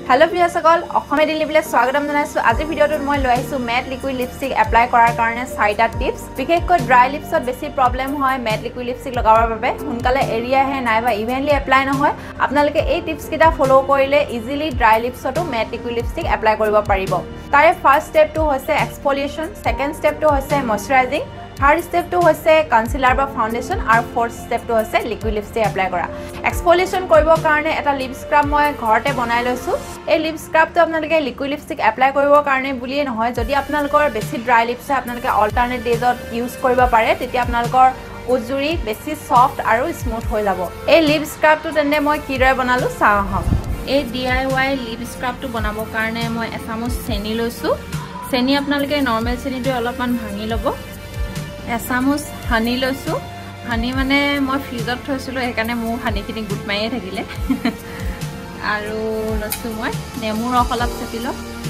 Hello ভিউয়াৰসকল অসমে দিলিবলে স্বাগতম জনাইছো আজি ভিডিওটোত মই লৈ আহিছো মেট লিকুইড লিপষ্টিক এপ্লাই কৰাৰ কাৰণে 6টা টিপস বিশেষকৈ ড্ৰাই লিপছত বেছি প্ৰবলেম হয় মেট লিকুইড লিপষ্টিক লগাবৰ বাবে হুনকালে এৰিয়া হে নাইবা ইভেনলি এপ্লাই নহয় আপোনালোকে এই টিপস কিটা ফলো কৰিলে ইজিলি ড্ৰাই লিপছটো মেট লিকুইড লিপষ্টিক এপ্লাই কৰিব পাৰিব তাৰে ফাৰ্স্ট ষ্টেপটো হৈছে এক্সফলিয়েশন সেকেন্ড ষ্টেপটো হৈছে moisturising Third step to hoise concealer ba foundation and fourth step to hoise liquid lipstick apply kora. Exfoliation koribo karone eta lip scrub moi ghorte banai loisu. Ei lip scrub to apnaloke liquid lipstick apply koribo karone buliye nohoy jodi apnalokor besi dry lips apnaloke alternate days use koribo pare teti apnalokor ujuri besi soft aru smooth hoi jabo. Ei lip scrub to tende moi kiroi banalu sa hom. Ei DIY lip scrub to banabo karone moi esamus seni loisu. Seni apnaloke normal seni to olopman bhangi lobo. এসামুস honey লইছো honey মানে মই ফ্ৰিজত থৈছিলো একানে মু হানি কিনি গুট মাইয়ে থাকিলে আৰু লইছো মই নেমুৰ অকলপ চেপিলো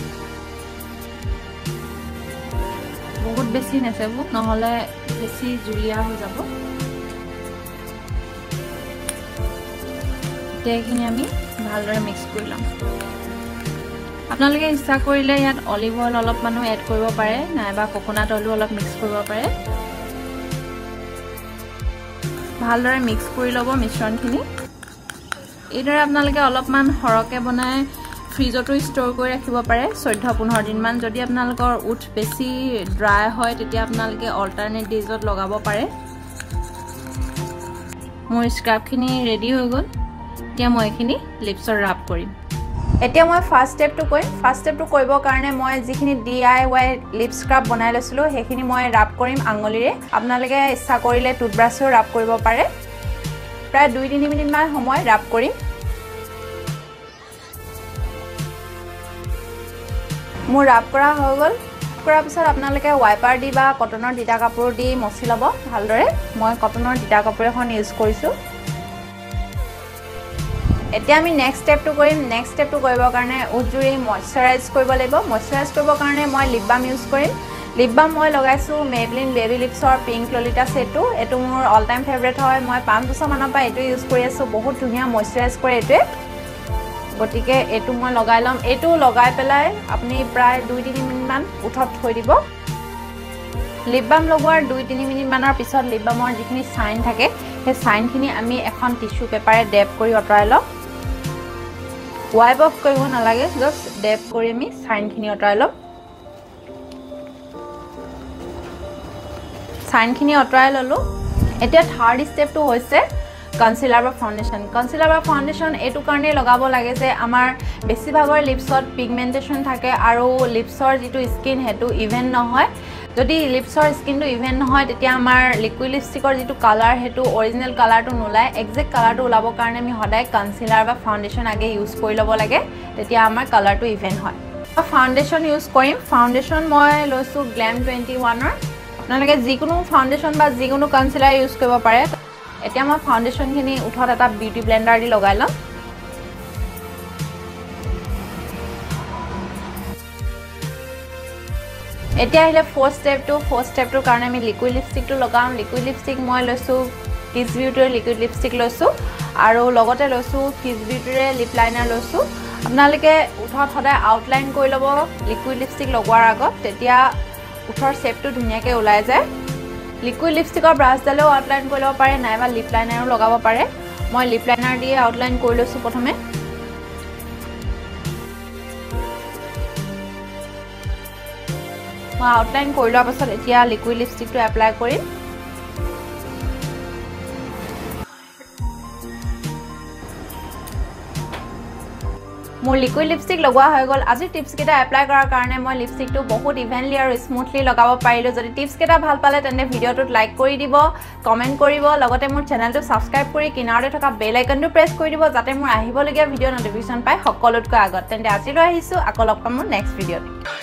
বহুত বেছি নেসেবু নহলে বেছি জুলিয়া হৈ যাব তেখিনি আমি ভালদৰে মিক্স কৰি লম আপোনালোকে ইচ্ছা কৰিলে ইয়াত অলিভ অইল অলপ মানো এড কৰিব পাৰে নাইবা কোকোনাট অইল অলপ মিক্স কৰিব পাৰে ভালদৰে মিক্স কৰি লব মিশ্ৰণখিনি এইদৰে আপোনালোকে অলপমান হৰকে বনাই ফ্ৰিজতো ষ্টৰ কৰি ৰাখিব পাৰে 14-15 দিন মান যদি আপোনালোকৰ উঠ বেছি ড্ৰাই হয় তেতিয়া আপোনালোকে অল্টাৰনেট ডেজত লগাব পাৰে মোৰ স্ক্ৰাবখিনি ৰেডি হৈ গল এতিয়া মই এখিনি লিপছৰ ৰাব কৰিম এতিয়া মই ফাৰ্স্ট ষ্টেপটো কৰিম ফাৰ্স্ট ষ্টেপটো কৰিবৰ কাৰণে মই যিখিনি DIY লিপ স্ক্ৰাব বনাই লৈছিলো হেখিনি মই ৰাব কৰিম আঙুলিৰে আপোনালোকে ইচ্ছা কৰিলে টুথব্ৰাছৰ ৰাব কৰিব পাৰে প্ৰায় 2-3 মিনিট মান সময় ৰাব কৰিম মোৰ ৰাব কৰা হৈ গল কৰাৰ পিছত আপোনালোকে ওয়াইপাৰ দি বা কটনৰ তিতা কাপোৰ দি মচি লব ভালদৰে মই কটনৰ তিতা কাপোৰ এখন ইউজ কৰিছো এতিয়া আমি নেক্সট ষ্টেপটো কৰিম নেক্সট ষ্টেপটো কৰিবৰ কাৰণে উজুৰি ময়শ্চাৰাইজ কৰিব লাগিব ময়শ্চাৰাইজ কৰিবৰ কাৰণে মই লিপ বাম ইউজ কৰিম লিপ বাম মই লগাইছো মেবলিন বেবি লিপছৰ পিংক ললিতা সেটটো এটো মোৰ অল টাইম ফেভাৰিট হয় মই 5 বছৰ মানৰ পৰা এটো ইউজ কৰি আছো বহুত ধুনিয়া ময়শ্চাৰাইজ কৰে এটোৱে গটিকে এটো মই লগাই লম এটো লগাই পেলাই আপুনি প্ৰায় 2-3 মিনিট মান উঠত থৈ দিব লিপ বাম লগোৱাৰ 2-3 মিনিট মানৰ পিছত লিপ বামৰ যিখিনি সাইন থাকে সেই সাইনখিনি আমি এখন টিস্যু পেপাৰে ডেপ কৰি অতৰাই লম ওয়াইপ অফ কৰিব নালাগে জাস্ট ডেপ কৰি আমি সাইনখিনি অতৰাই লম সাইনখিনি অতৰাই ললো এতিয়া থাৰ্ড ষ্টেপটো হৈছে কনসিলাৰ বা ফাউন্ডেশন এটো কাৰণে লগাব লাগে যে আমাৰ বেছিভাগৰ লিপছত পিগমেন্টেশন থাকে আৰু লিপছৰ যেটো স্কিন হেতু ইভেন নহয় যদি লিপছৰ স্কিনটো ইভেন নহয় তেতিয়া আমাৰ লিকুইড লিপষ্টিকৰ যেটো কালাৰ হেতু অৰিজিনাল কালাৰটো নোলায় এক্সাক্ট কালাৰটো ওলাবৰ কাৰণে আমি সদায় কনসিলাৰ বা ফাউন্ডেশন আগে ইউজ কৰি লব লাগে তেতিয়া আমাৰ কালাৰটো ইভেন হয় ফাউন্ডেশন ইউজ কৰিম ফাউন্ডেশন মই লৈছো গ্ল্যাম 21 ৰ আপোনালোকে যিকোনো ফাউন্ডেশন বা যিকোনো কনসিলাৰ ইউজ কৰিব পাৰে এতিয়া মই ফাউন্ডেশনখিনি উঠত এটা বিউটি ব্লেন্ডাৰ দি লগাই লম এতিয়া আহিলে ফোর্থ স্টেপটো কাৰণে আমি লিকুইড লিপষ্টিকটো লগাম লিকুইড লিপষ্টিক মই লৈছো কিস বিউটিৰ লিকুইড লিপষ্টিক লৈছো আৰু লগতে লৈছো কিস বিউটিৰ লিপ লাইনাৰ লৈছো আপোনালোকে উঠত সদায় আউটলাইন কৰি লব লিকুইড লিপষ্টিক লগোৱাৰ আগত তেতিয়া উঠৰ শেপটো ধুনিয়াকৈ ওলাই যায় লিকুইড লিপষ্টিকৰ ব্ৰাছডালেও আউটলাইন কৰি লব পাৰে নাইবা লিপ লাইনাৰো লগাব পাৰে মই লিপ লাইনাৰ দিয়ে আউটলাইন কৰি লৈছো প্ৰথমে মই আউটলাইন কৰি লোৱাৰ পাছত এতিয়া লিকুইড লিপষ্টিকটো এপ্লাই কৰিম মোৰ লিকুইড লিপষ্টিক লগোৱা হৈ গল আজি টিপস কেটা এপ্লাই কৰাৰ কাৰণে মই লিপষ্টিকটো বহুত ইভেনলি আৰু স্মুথলি লগাব পাৰিলো যদি টিপস কেটা ভাল পালে তেনে ভিডিওটোত লাইক কৰি দিব কমেন্ট কৰিব লগতে মোৰ চেনেলটো সাবস্ক্ৰাইব কৰি কিনাৰতে থকা বেল আইকনটো প্ৰেছ কৰি দিব যাতে মোৰ আহিবলগীয়া ভিডিও নটিফিকেশন পায় সকলোতকৈ আগত তেনে আজিলৈ আহিছো আকৌ লগ পাম মোৰ নেক্সট ভিডিওত